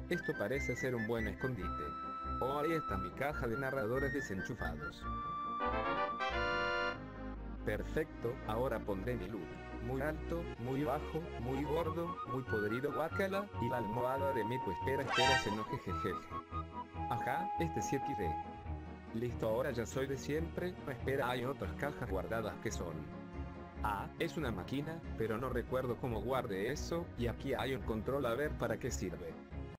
esto parece ser un buen escondite. Oh, ahí está mi caja de narradores desenchufados. Perfecto, ahora pondré mi look. Muy alto, muy bajo, muy gordo, muy podrido guácala, y la almohada de Mico espera se enoje jejeje. Ajá, este sí XD. Listo, ahora ya soy de siempre, no espera, hay otras cajas guardadas que son. Ah, es una máquina, pero no recuerdo cómo guarde eso, y aquí hay un control a ver para qué sirve.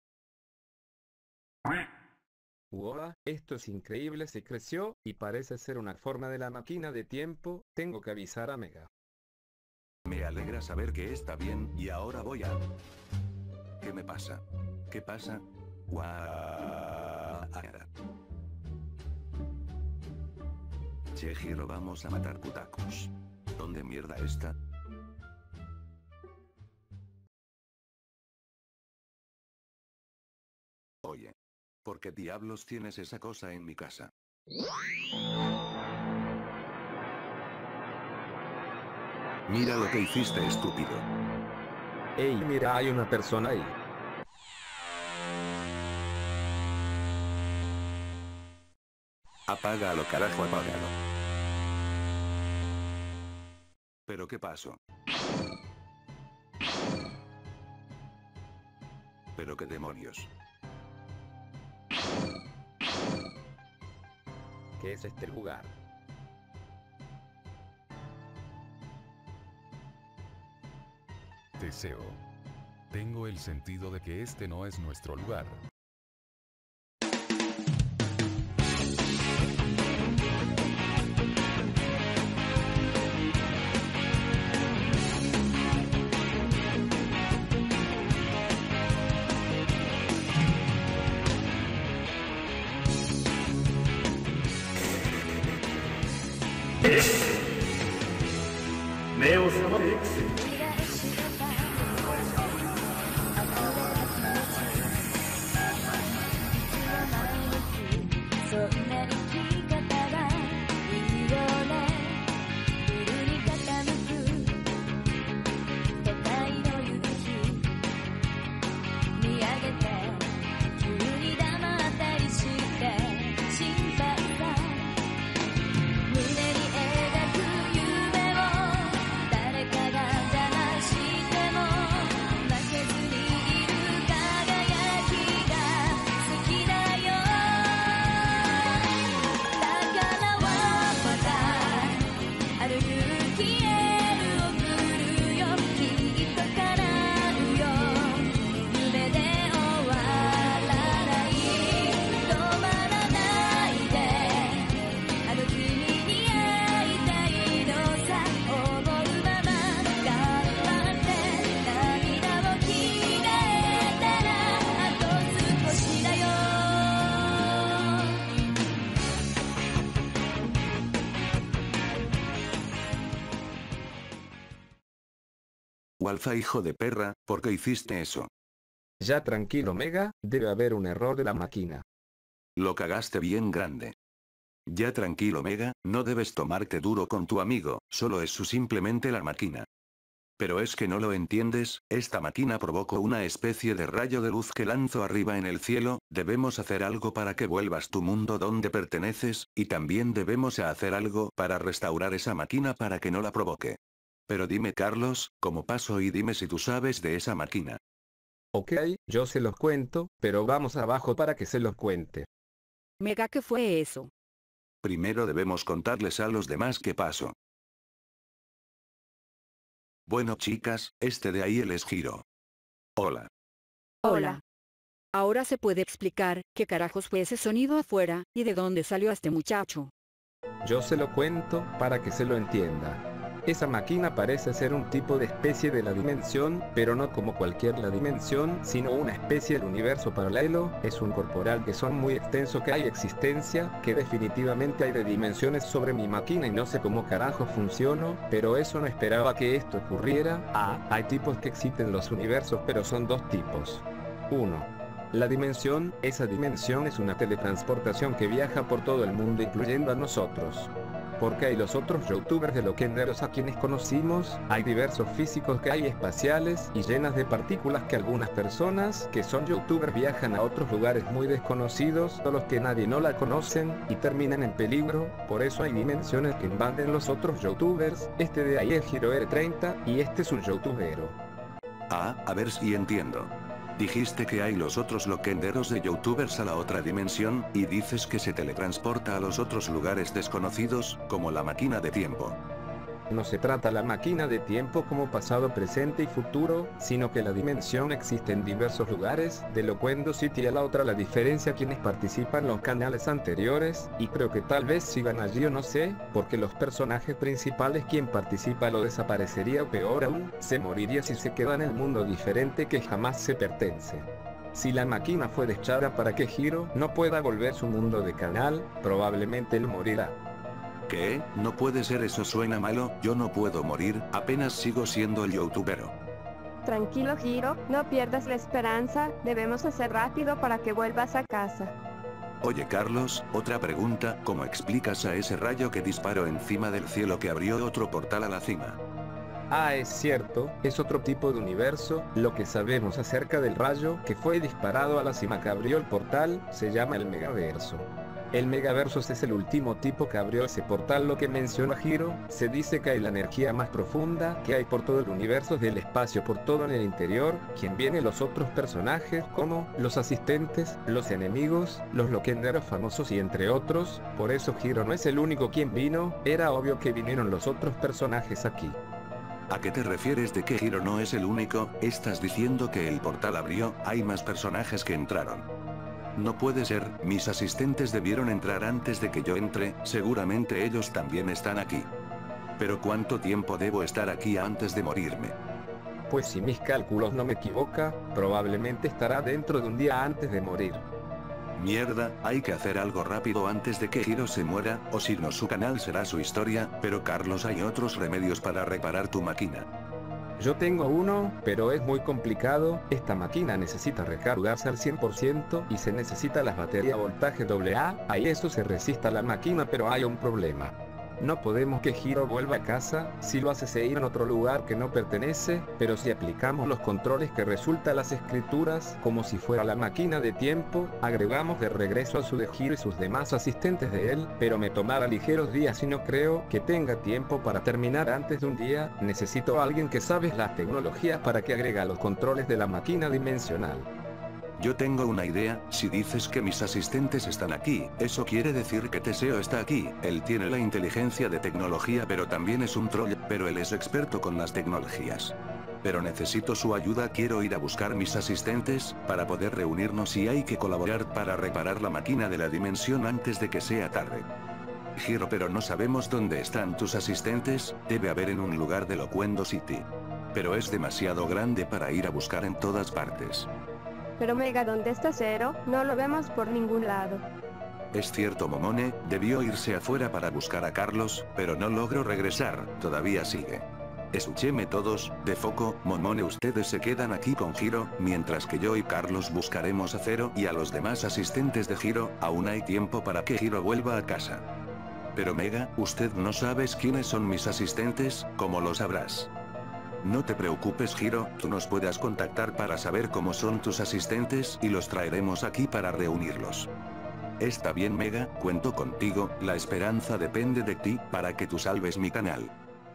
Wow, esto es increíble, se creció, y parece ser una forma de la máquina de tiempo, tengo que avisar a Mega. Me alegra saber que está bien, y ahora voy a... ¿Qué me pasa? ¿Qué pasa? Guau. Che Hiro, vamos a matar putacos. ¿Dónde mierda está? Oye. ¿Por qué diablos tienes esa cosa en mi casa? Mira lo que hiciste, estúpido. Ey, mira, hay una persona ahí. Apágalo, carajo, apágalo. ¿Pero qué pasó? ¿Pero qué demonios? ¿Qué es este lugar? Teseo. Tengo el sentido de que este no es nuestro lugar. Walfa, hijo de perra, ¿por qué hiciste eso? Ya tranquilo, Mega, debe haber un error de la máquina. Lo cagaste bien grande. Ya tranquilo, Mega, no debes tomarte duro con tu amigo, solo es simplemente la máquina. Pero es que no lo entiendes, esta máquina provocó una especie de rayo de luz que lanzó arriba en el cielo, debemos hacer algo para que vuelvas tu mundo donde perteneces, y también debemos hacer algo para restaurar esa máquina para que no la provoque. Pero dime, Carlos, ¿cómo pasó? Y dime si tú sabes de esa máquina. Ok, yo se los cuento, pero vamos abajo para que se los cuente. Mega, ¿qué fue eso? Primero debemos contarles a los demás qué pasó. Bueno, chicas, este de ahí él es Hiro. Hola. Hola. Ahora se puede explicar qué carajos fue ese sonido afuera, y de dónde salió este muchacho. Yo se lo cuento para que se lo entienda. Esa máquina parece ser un tipo de especie de la dimensión, pero no como cualquier la dimensión, sino una especie del universo paralelo, es un corporal que son muy extenso, que hay existencia, que definitivamente hay de dimensiones sobre mi máquina y no sé cómo carajo funciono, pero eso no esperaba que esto ocurriera. Ah, hay tipos que existen los universos, pero son dos tipos. Uno. La dimensión, esa dimensión es una teletransportación que viaja por todo el mundo incluyendo a nosotros. porque hay los otros youtubers de loquenderos a quienes conocimos, hay diversos físicos que hay espaciales y llenas de partículas que algunas personas que son youtubers viajan a otros lugares muy desconocidos, o los que nadie no la conocen, y terminan en peligro. Por eso hay dimensiones que invaden los otros youtubers. Este de ahí es Hiro R30, y este es un youtubero. Ah, a ver si entiendo. Dijiste que hay los otros loquenderos de youtubers a la otra dimensión, y dices que se teletransporta a los otros lugares desconocidos, como la máquina de tiempo. No se trata la máquina de tiempo como pasado, presente y futuro, sino que la dimensión existe en diversos lugares, de Loquendo City a la otra. La diferencia quienes participan los canales anteriores, y creo que tal vez sigan allí o no sé, porque los personajes principales quien participa lo desaparecería o peor aún, se moriría si se queda en el mundo diferente que jamás se pertenece. Si la máquina fue deschada para que Hiro no pueda volver su mundo de canal, probablemente él morirá. ¿Qué? No puede ser, eso suena malo, yo no puedo morir, apenas sigo siendo el youtubero. Tranquilo Hiro, no pierdas la esperanza, debemos hacer rápido para que vuelvas a casa. Oye Carlos, otra pregunta, ¿cómo explicas a ese rayo que disparó encima del cielo que abrió otro portal a la cima? Ah, es cierto, es otro tipo de universo. Lo que sabemos acerca del rayo que fue disparado a la cima que abrió el portal, se llama el Megaverso. El Megaversos es el último tipo que abrió ese portal. Lo que menciona Hiro, se dice que hay la energía más profunda que hay por todo el universo, del espacio por todo en el interior, quien viene los otros personajes como los asistentes, los enemigos, los loquenderos famosos y entre otros. Por eso Hiro no es el único quien vino, era obvio que vinieron los otros personajes aquí. ¿A qué te refieres de que Hiro no es el único? ¿Estás diciendo que el portal abrió, hay más personajes que entraron? No puede ser, mis asistentes debieron entrar antes de que yo entre, seguramente ellos también están aquí. Pero ¿cuánto tiempo debo estar aquí antes de morirme? Pues si mis cálculos no me equivocan, probablemente estará dentro de un día antes de morir. Mierda, hay que hacer algo rápido antes de que Hiro se muera, o si no su canal será su historia. Pero Carlos, hay otros remedios para reparar tu máquina. Yo tengo uno, pero es muy complicado. Esta máquina necesita recargarse al 100% y se necesita las baterías voltaje AA. A eso se resista la máquina, pero hay un problema. No podemos que Hiro vuelva a casa. Si lo hace se irá en otro lugar que no pertenece, pero si aplicamos los controles que resulta las escrituras, como si fuera la máquina de tiempo, agregamos de regreso a su de Hiro y sus demás asistentes de él, pero me tomará ligeros días y no creo que tenga tiempo para terminar antes de un día. Necesito a alguien que sabe las tecnologías para que agrega los controles de la máquina dimensional. Yo tengo una idea, si dices que mis asistentes están aquí, eso quiere decir que Teseo está aquí. Él tiene la inteligencia de tecnología, pero también es un troll, pero él es experto con las tecnologías. Pero necesito su ayuda, quiero ir a buscar mis asistentes, para poder reunirnos y hay que colaborar para reparar la máquina de la dimensión antes de que sea tarde. Hiro, pero no sabemos dónde están tus asistentes, debe haber en un lugar de Loquendo City. Pero es demasiado grande para ir a buscar en todas partes. Pero Mega, ¿dónde está Zero? No lo vemos por ningún lado. Es cierto, Momone, debió irse afuera para buscar a Carlos, pero no logró regresar, todavía sigue. Escúcheme todos, de foco, Momone, ustedes se quedan aquí con Hiro, mientras que yo y Carlos buscaremos a Zero y a los demás asistentes de Hiro. Aún hay tiempo para que Hiro vuelva a casa. Pero Mega, ¿usted no sabes quiénes son mis asistentes? ¿Cómo lo sabrás? No te preocupes Hiro, tú nos puedas contactar para saber cómo son tus asistentes y los traeremos aquí para reunirlos. Está bien Mega, cuento contigo, la esperanza depende de ti, para que tú salves mi canal.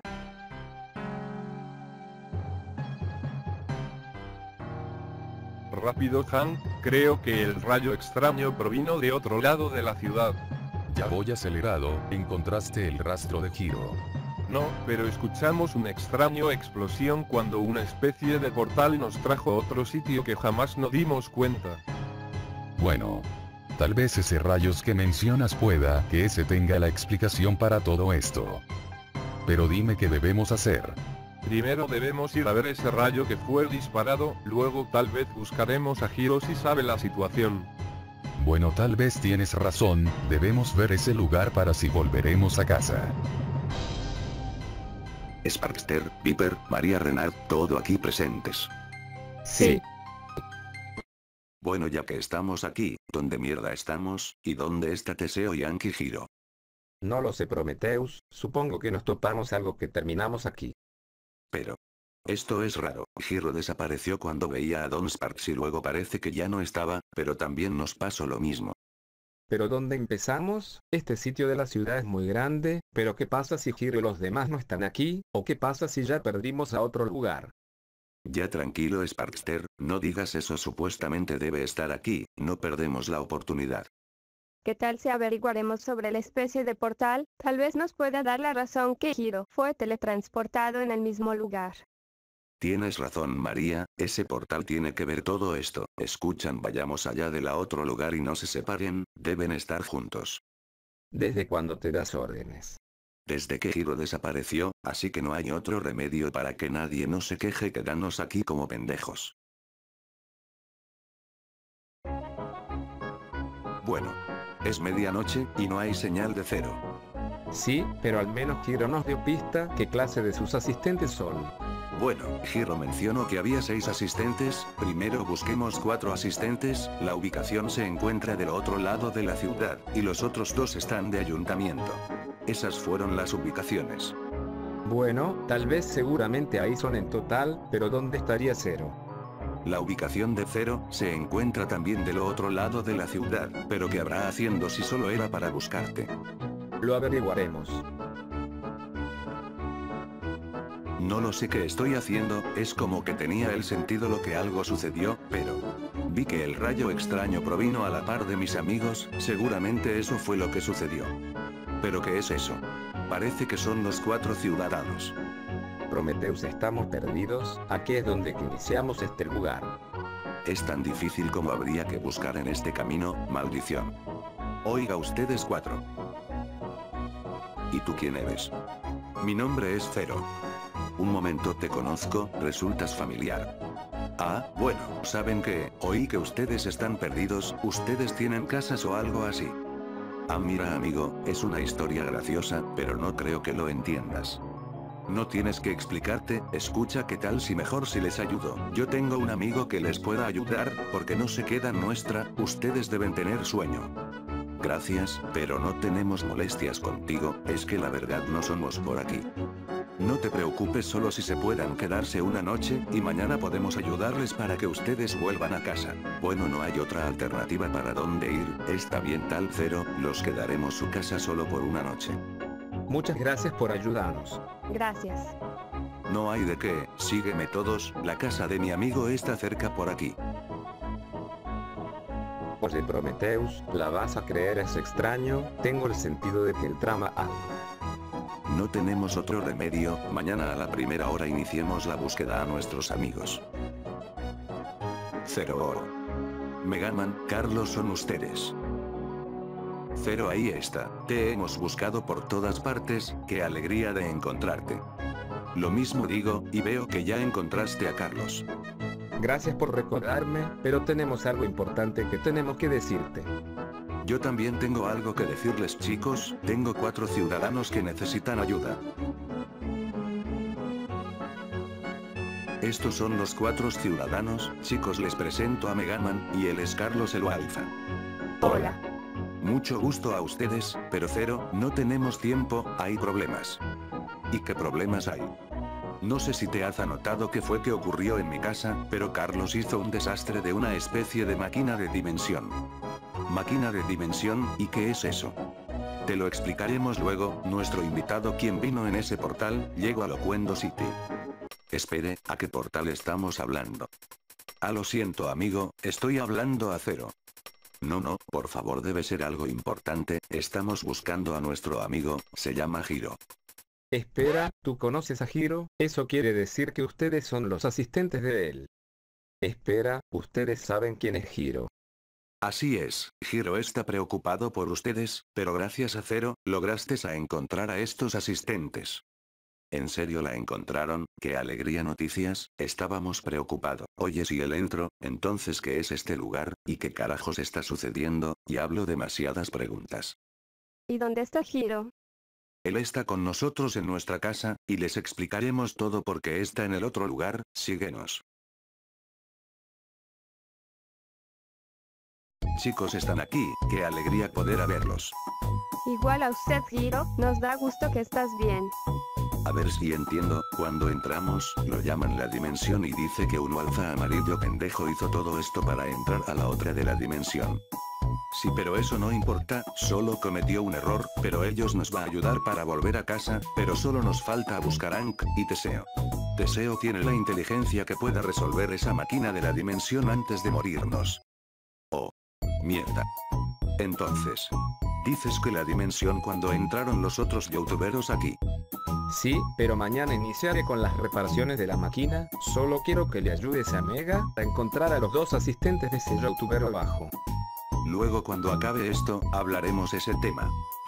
Rápido Hank, creo que el rayo extraño provino de otro lado de la ciudad. Ya voy acelerado, encontraste el rastro de Hiro. No, pero escuchamos una extraña explosión cuando una especie de portal nos trajo a otro sitio que jamás nos dimos cuenta. Bueno. Tal vez ese rayos que mencionas pueda que ese tenga la explicación para todo esto. Pero dime qué debemos hacer. Primero debemos ir a ver ese rayo que fue disparado, luego tal vez buscaremos a Hiro si sabe la situación. Bueno, tal vez tienes razón, debemos ver ese lugar para si volveremos a casa. Sparkster, Viper, María Renard, todo aquí presentes. Sí. Bueno, ya que estamos aquí, ¿dónde mierda estamos? ¿Y dónde está Teseo y Anki Hiro? No lo sé, Prometheus, supongo que nos topamos algo que terminamos aquí. Pero... esto es raro. Hiro desapareció cuando veía a Don Sparks y luego parece que ya no estaba, pero también nos pasó lo mismo. ¿Pero dónde empezamos? Este sitio de la ciudad es muy grande, pero ¿qué pasa si Hiro y los demás no están aquí? ¿O qué pasa si ya perdimos a otro lugar? Ya tranquilo, Sparkster, no digas eso, supuestamente debe estar aquí, no perdemos la oportunidad. ¿Qué tal si averiguaremos sobre la especie de portal? Tal vez nos pueda dar la razón que Hiro fue teletransportado en el mismo lugar. Tienes razón, María, ese portal tiene que ver todo esto. Escuchan, vayamos allá del otro lugar y no se separen, deben estar juntos. ¿Desde cuándo te das órdenes? Desde que Hiro desapareció, así que no hay otro remedio para que nadie nos se queje quedarnos aquí como pendejos. Bueno. Es medianoche, y no hay señal de Zero. Sí, pero al menos Hiro nos dio pista qué clase de sus asistentes son. Bueno, Hiro mencionó que había 6 asistentes, primero busquemos 4 asistentes, la ubicación se encuentra del otro lado de la ciudad, y los otros 2 están de ayuntamiento. Esas fueron las ubicaciones. Bueno, tal vez seguramente ahí son en total, pero ¿dónde estaría Zero? La ubicación de Zero se encuentra también del otro lado de la ciudad, pero ¿qué habrá haciendo si solo era para buscarte? Lo averiguaremos. No lo sé qué estoy haciendo, es como que tenía el sentido lo que algo sucedió, pero... vi que el rayo extraño provino a la par de mis amigos, seguramente eso fue lo que sucedió. ¿Pero qué es eso? Parece que son los 4 ciudadanos. Prometheus, estamos perdidos, aquí es donde iniciamos este lugar. Es tan difícil como habría que buscar en este camino, maldición. Oiga ustedes 4. ¿Y tú quién eres? Mi nombre es Zero. Un momento, te conozco, resultas familiar. Ah, bueno, ¿saben qué? Oí que ustedes están perdidos, ustedes tienen casas o algo así. Ah, mira amigo, es una historia graciosa, pero no creo que lo entiendas. No tienes que explicarte, escucha, ¿qué tal si mejor si les ayudo? Yo tengo un amigo que les pueda ayudar, porque no se quedan nuestra, ustedes deben tener sueño. Gracias, pero no tenemos molestias contigo, es que la verdad no somos por aquí. No te preocupes, solo si se puedan quedarse una noche, y mañana podemos ayudarles para que ustedes vuelvan a casa. Bueno, no hay otra alternativa para dónde ir, está bien tal Zero, los quedaremos su casa solo por una noche. Muchas gracias por ayudarnos. Gracias. No hay de qué, sígueme todos, la casa de mi amigo está cerca por aquí. Oye Prometheus, ¿la vas a creer? Es extraño, tengo el sentido de que el trama algo. No tenemos otro remedio, mañana a la primera hora iniciemos la búsqueda a nuestros amigos. Zero Oro. Megaman, Carlos son ustedes. Zero, ahí está, te hemos buscado por todas partes, qué alegría de encontrarte. Lo mismo digo, y veo que ya encontraste a Carlos. Gracias por recordarme, pero tenemos algo importante que tenemos que decirte. Yo también tengo algo que decirles, chicos, tengo 4 ciudadanos que necesitan ayuda. Estos son los 4 ciudadanos, chicos, les presento a Megaman, y él es Carlos el Alfa. Hola. Mucho gusto a ustedes, pero Zero, no tenemos tiempo, hay problemas. ¿Y qué problemas hay? No sé si te has notado qué fue que ocurrió en mi casa, pero Carlos hizo un desastre de una especie de máquina de dimensión. ¿Máquina de dimensión? ¿Y qué es eso? Te lo explicaremos luego, nuestro invitado quien vino en ese portal, llegó a Loquendo City. Espere, ¿a qué portal estamos hablando? Ah, lo siento amigo, estoy hablando a Zero. No, por favor, debe ser algo importante, estamos buscando a nuestro amigo, se llama Hiro. Espera, ¿tú conoces a Hiro? Eso quiere decir que ustedes son los asistentes de él. Espera, ustedes saben quién es Hiro. Así es, Hiro está preocupado por ustedes, pero gracias a Zero, lograste a encontrar a estos asistentes. ¿En serio la encontraron? ¡Qué alegría noticias! Estábamos preocupados. Oye, si él entró, entonces ¿qué es este lugar? ¿Y qué carajos está sucediendo? Y hablo demasiadas preguntas. ¿Y dónde está Hiro? Él está con nosotros en nuestra casa, y les explicaremos todo porque está en el otro lugar, síguenos. chicos están aquí, qué alegría poder verlos. Igual a usted, Hiro, nos da gusto que estás bien. A ver si entiendo, cuando entramos, lo llaman la dimensión y dice que un alfa amarillo pendejo hizo todo esto para entrar a la otra de la dimensión. Sí, pero eso no importa, solo cometió un error, pero ellos nos va a ayudar para volver a casa, pero solo nos falta a buscar a Ankh y Teseo. Teseo tiene la inteligencia que pueda resolver esa máquina de la dimensión antes de morirnos. Oh. Mierda. Entonces. Dices que la dimensión cuando entraron los otros youtuberos aquí. Sí, pero mañana iniciaré con las reparaciones de la máquina, solo quiero que le ayudes a Mega a encontrar a los dos asistentes de ese youtuber abajo. Luego cuando acabe esto, hablaremos ese tema.